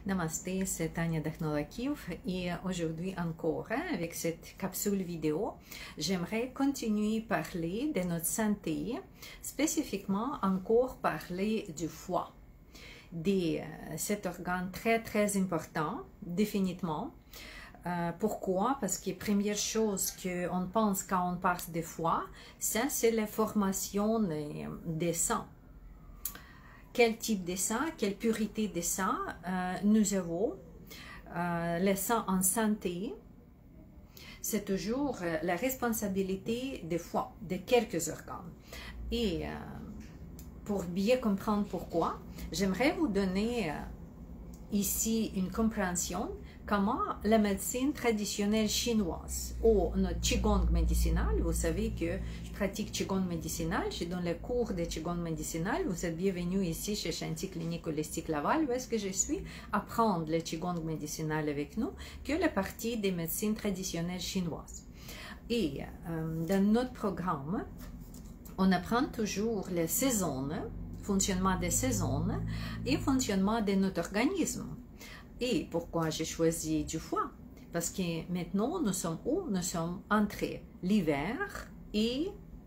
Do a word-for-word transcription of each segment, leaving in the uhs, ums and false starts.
Namasté, c'est Tania Dakhnolakiv et aujourd'hui encore, hein, avec cette capsule vidéo, j'aimerais continuer à parler de notre santé, spécifiquement encore parler du foie, de euh, cet organe très très important, définitivement. Euh, pourquoi? Parce que la première chose qu'on pense quand on parle de foie, ça c'est la formation des, des sangs. Quel type de sang, quelle pureté de sang euh, nous avons. Euh, le sang en santé, c'est toujours euh, la responsabilité des foie, de quelques organes. Et euh, pour bien comprendre pourquoi, j'aimerais vous donner euh, ici une compréhension comment la médecine traditionnelle chinoise ou notre Qigong médicinal, vous savez que je pratique Qigong médicinal, je donne les cours de Qigong médicinal, vous êtes bienvenus ici chez Shanti Clinique Holistique Laval, où est-ce que je suis, apprendre le Qigong médicinal avec nous, que la partie des médecines traditionnelles chinoises. Et euh, dans notre programme, on apprend toujours les saisons, fonctionnement des saisons et fonctionnement de notre organisme. Et pourquoi j'ai choisi du foie? Parce que maintenant, nous sommes où? Nous sommes entre l'hiver et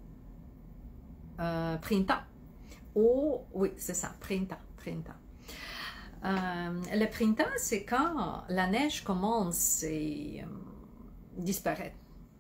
euh, printemps. Oh, oui, c'est ça, printemps, printemps. Euh, le printemps, c'est quand la neige commence à euh, disparaître.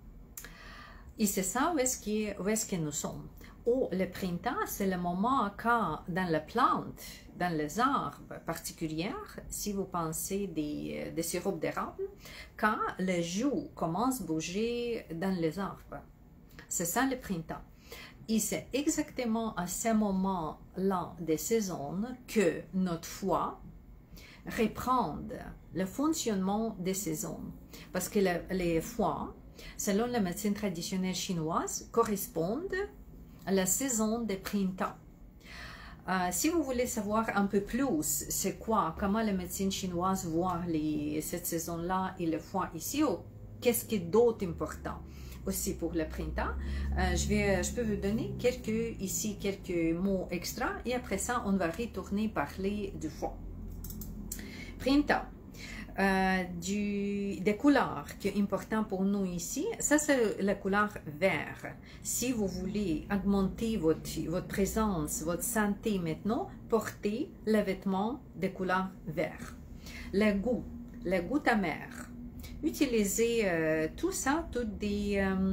Et c'est ça où est-ce que, où est-ce que nous sommes. Oh, le printemps, c'est le moment quand, dans la plante, dans les arbres particuliers, si vous pensez des, des sirops d'érable, quand les joues commencent à bouger dans les arbres. C'est ça le printemps. Et c'est exactement à ce moment-là des saisons que notre foie reprend le fonctionnement des saisons. Parce que le, les foies, selon la médecine traditionnelle chinoise, correspondent à la saison des printemps. Euh, si vous voulez savoir un peu plus c'est quoi, comment la médecine chinoise voit les, cette saison-là et le foie ici, ou qu'est-ce qui est d'autre important aussi pour le printemps, euh, je, vais, je peux vous donner quelques, ici quelques mots extra et après ça on va retourner parler du foie. Printemps. Euh, du, des couleurs qui est important pour nous ici, ça c'est la couleur vert. Si vous voulez augmenter votre, votre présence, votre santé maintenant, portez le vêtement de couleur vert. Le goût, le goût amer. Utilisez euh, tout ça, toutes des... Euh,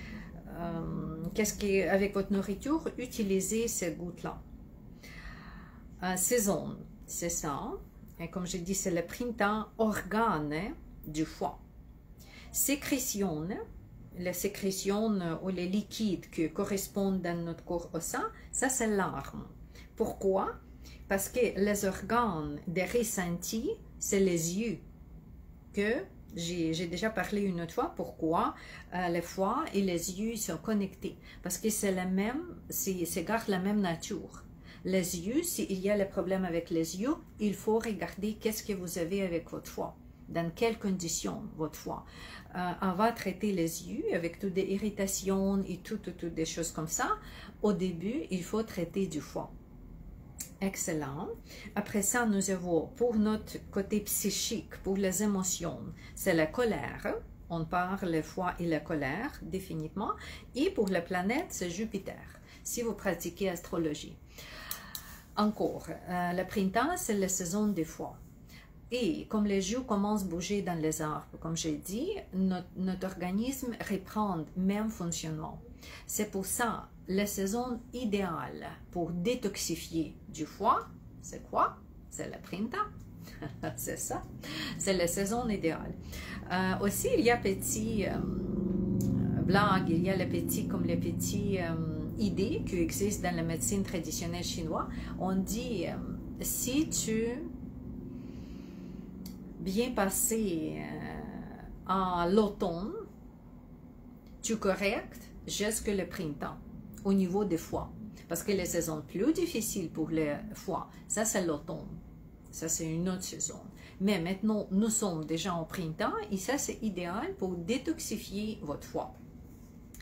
euh, qu'est-ce qui est avec votre nourriture, utilisez ce goût-là. Euh, saison, c'est ça. Et comme je dis, c'est le printemps, organe du foie. Sécrétion, les sécrétions ou les liquides qui correspondent dans notre corps au sang, ça c'est l'arme. Pourquoi? Parce que les organes de ressenti, c'est les yeux. Que j'ai déjà parlé une autre fois pourquoi euh, le foie et les yeux sont connectés. Parce que c'est la même, c'est garde la même nature. Les yeux, s'il y a le problème avec les yeux, il faut regarder qu'est-ce que vous avez avec votre foie, dans quelles conditions votre foie. Euh, on va traiter les yeux avec toutes des irritations et toutes tout, tout des choses comme ça. Au début, il faut traiter du foie. Excellent. Après ça, nous avons pour notre côté psychique, pour les émotions, c'est la colère. On parle le foie et la colère, définitivement. Et pour la planète, c'est Jupiter, si vous pratiquez astrologie. Encore, euh, le printemps, c'est la saison des foies. Et comme les joues commencent à bouger dans les arbres, comme j'ai dit, notre, notre organisme reprend le même fonctionnement. C'est pour ça, la saison idéale pour détoxifier du foie, c'est quoi? C'est le printemps. C'est ça. C'est la saison idéale. Euh, aussi, il y a petits euh, blagues, il y a les petits, comme les petits... Euh, idée qui existe dans la médecine traditionnelle chinoise. On dit euh, si tu bien passé euh, en l'automne, tu correctes jusqu'au le printemps au niveau des foies. Parce que les saisons plus difficiles pour le foie, ça c'est l'automne. Ça c'est une autre saison. Mais maintenant, nous sommes déjà en printemps et ça c'est idéal pour détoxifier votre foie.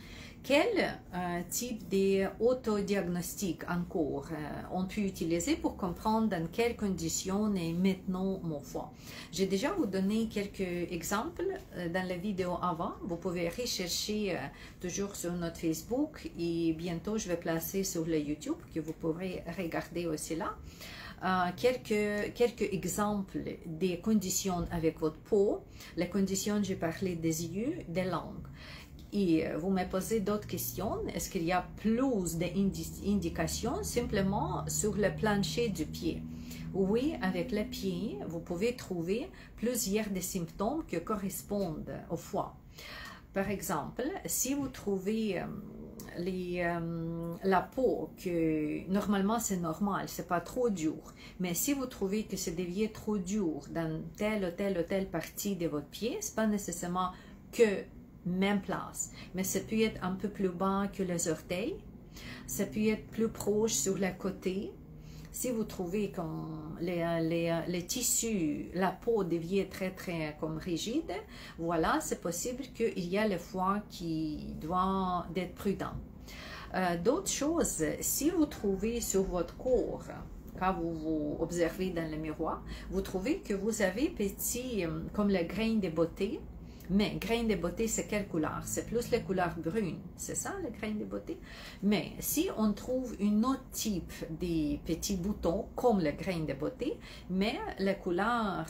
Quel euh, type d'autodiagnostic encore euh, on peut utiliser pour comprendre dans quelles conditions est maintenant mon foie? J'ai déjà vous donné quelques exemples euh, dans la vidéo avant. Vous pouvez rechercher euh, toujours sur notre Facebook et bientôt je vais placer sur le YouTube que vous pourrez regarder aussi là. Euh, quelques, quelques exemples des conditions avec votre peau. Les conditions, j'ai parlé des yeux, des langues. Et vous me posez d'autres questions. Est-ce qu'il y a plus d'indications simplement sur le plancher du pied? Oui, avec le pied, vous pouvez trouver plusieurs des symptômes qui correspondent au foie. Par exemple, si vous trouvez euh, les, euh, la peau que normalement c'est normal, c'est pas trop dur, mais si vous trouvez que c'est devient trop dur dans telle ou telle ou telle partie de votre pied, c'est pas nécessairement que même place, mais ça peut être un peu plus bas que les orteils, ça peut être plus proche sur le côté. Si vous trouvez que les, les, les tissus, la peau devient très très comme rigide, voilà, c'est possible qu'il y a le foie qui doit être prudent. Euh, D'autres choses, si vous trouvez sur votre corps, quand vous vous observez dans le miroir, vous trouvez que vous avez petit, comme le grain de beauté. Mais grain de beauté, c'est quelle couleur? C'est plus la couleur brune, c'est ça le grain de beauté? Mais si on trouve un autre type de petits boutons, comme le grain de beauté, mais la couleur,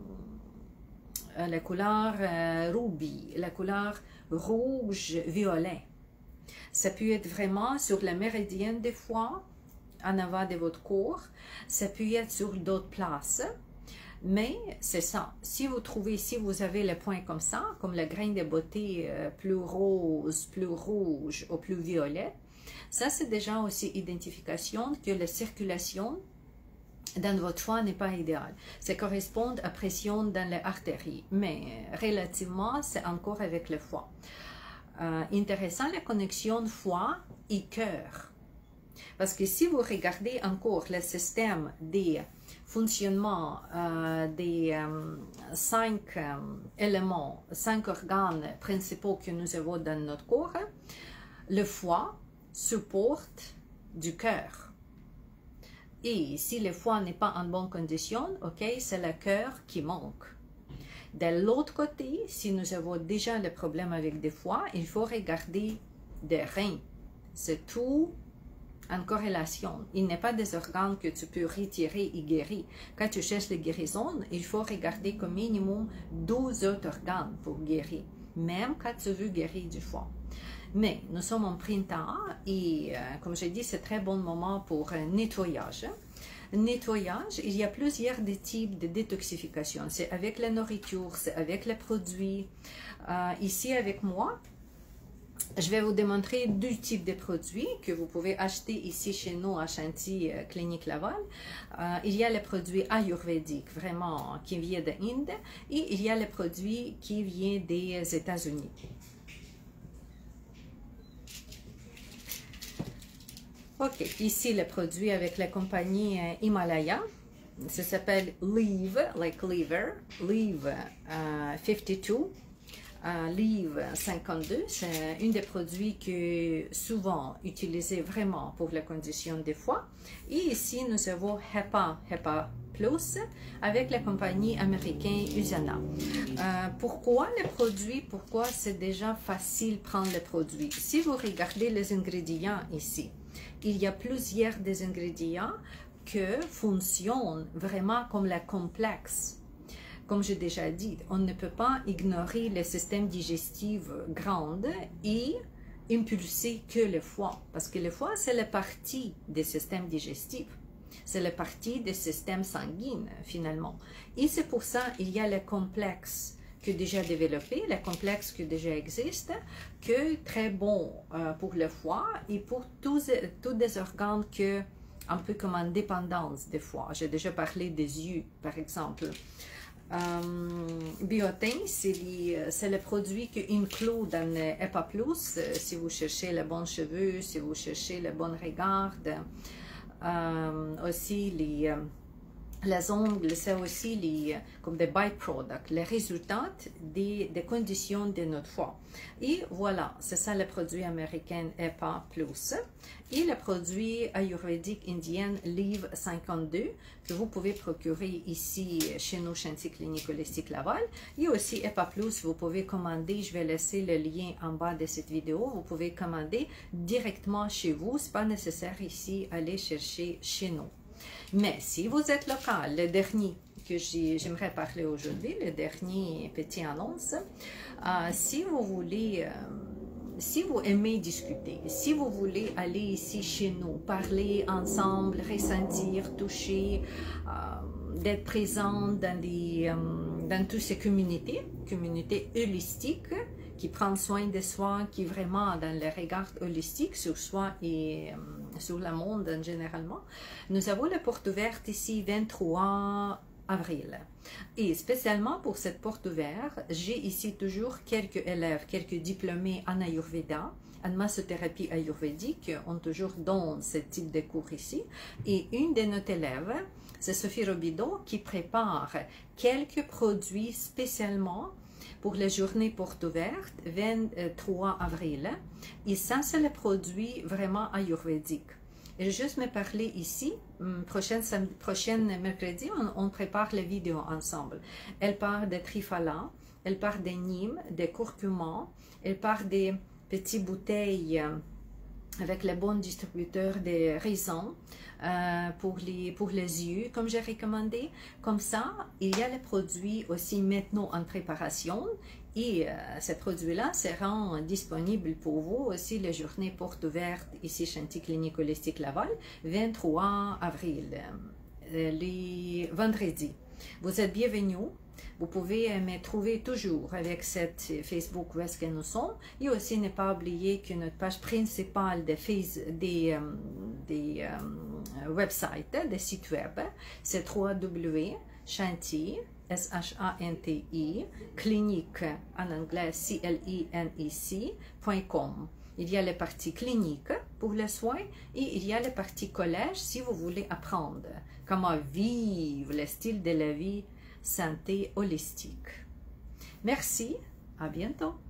euh, la couleur euh, rubis, la couleur rouge-violet, ça peut être vraiment sur la méridienne des foies, en avant de votre corps, ça peut être sur d'autres places. Mais c'est ça, si vous trouvez, si vous avez le point comme ça, comme le grain de beauté euh, plus rose, plus rouge ou plus violet, ça c'est déjà aussi identification que la circulation dans votre foie n'est pas idéale. Ça correspond à pression dans les artères, mais relativement c'est encore avec le foie. Euh, intéressant la connexion foie et cœur. Parce que si vous regardez encore le système des fonctionnements euh, des euh, cinq euh, éléments, cinq organes principaux que nous avons dans notre corps, le foie supporte du cœur. Et si le foie n'est pas en bonne condition, ok, c'est le cœur qui manque. De l'autre côté, si nous avons déjà le problème avec des foies, il faut regarder des reins. C'est tout en corrélation. Il n'est pas des organes que tu peux retirer et guérir. Quand tu cherches la guérison, il faut regarder comme minimum douze autres organes pour guérir, même quand tu veux guérir du foie. Mais nous sommes en printemps et, euh, comme j'ai dit, c'est un très bon moment pour un nettoyage. Nettoyage, il y a plusieurs des types de détoxification. C'est avec la nourriture, c'est avec les produits. Euh, ici, avec moi, je vais vous démontrer deux types de produits que vous pouvez acheter ici chez nous à Chantilly, euh, Clinique Laval. Euh, il y a les produits ayurvédiques, vraiment, qui viennent d'Inde, et il y a les produits qui viennent des États-Unis. Ok, ici le produit avec la compagnie euh, Himalaya. Ça s'appelle Leave, like liver, Leave euh, cinquante-deux. Uh, Leave cinquante-deux, c'est un des produits que souvent utilisé vraiment pour la condition des foies. Et ici, nous avons HEPA, HEPA Plus, avec la compagnie américaine Usana. Uh, pourquoi les produits? Pourquoi c'est déjà facile de prendre les produits? Si vous regardez les ingrédients ici, il y a plusieurs des ingrédients qui fonctionnent vraiment comme la complexe. Comme j'ai déjà dit, on ne peut pas ignorer le système digestif grand et impulser que le foie. Parce que le foie, c'est la partie du système digestif. C'est la partie du système sanguin, finalement. Et c'est pour ça qu'il y a le complexe qui est déjà développé, le complexe qui déjà existe, qui est très bon euh, pour le foie et pour tous, tous les organes que, un peu comme en dépendance des foies. J'ai déjà parlé des yeux, par exemple. Um, Biotin, c'est le produit qui inclut dans le HEPA Plus, euh, si vous cherchez les bons cheveux, si vous cherchez le bon regard, um, aussi les, euh, Les ongles, c'est aussi les, comme des byproducts, les résultats des, des conditions de notre foie. Et voilà, c'est ça le produit américain E P A plus. Et le produit ayurvédique indien Live cinquante-deux, que vous pouvez procurer ici chez nous, Chantier Clinique Holistique Laval. Et aussi E P A plus, vous pouvez commander, je vais laisser le lien en bas de cette vidéo, vous pouvez commander directement chez vous. Ce n'est pas nécessaire ici aller chercher chez nous. Mais si vous êtes local, le dernier que j'aimerais parler aujourd'hui, le dernier petit annonce, euh, si vous voulez, euh, si vous aimez discuter, si vous voulez aller ici chez nous, parler ensemble, ressentir, toucher, euh, d'être présent dans, des, euh, dans toutes ces communautés, communautés holistiques, qui prennent soin de soi, qui vraiment dans le regard holistique sur soi et euh, sur le monde en généralement. Nous avons la porte ouverte ici vingt-trois avril. Et spécialement pour cette porte ouverte, j'ai ici toujours quelques élèves, quelques diplômés en Ayurveda, en massothérapie ayurvédique, ont toujours dans ce type de cours ici. Et une de nos élèves, c'est Sophie Robideau, qui prépare quelques produits spécialement pour la journée porte ouverte, vingt-trois avril. Et ça, c'est le produit vraiment ayurvédique. Et je vais juste me parler ici, prochaine, prochaine mercredi, on, on prépare la vidéo ensemble. Elle parle de trifala, elle parle des nimes, des curcuma, elle parle des petites bouteilles avec le bon distributeur de raisins euh, pour, les, pour les yeux, comme j'ai recommandé. Comme ça, il y a les produits aussi maintenant en préparation. Et euh, ces produits-là seront disponibles pour vous aussi la journée porte ouverte ici Chantier Clinique Holistique Laval, vingt-trois avril, euh, les vendredis. Vous êtes bienvenus. Vous pouvez me trouver toujours avec cette Facebook où est-ce que nous sommes. Et aussi, ne pas oublier que notre page principale des, face, des, euh, des euh, websites, des sites web, c'est w w w point chantier, S H A N T I, clinique en anglais C L I N I C, point com. Il y a la partie clinique pour les soins et il y a la partie collège si vous voulez apprendre comment vivre le style de la vie santé holistique. Merci, à bientôt.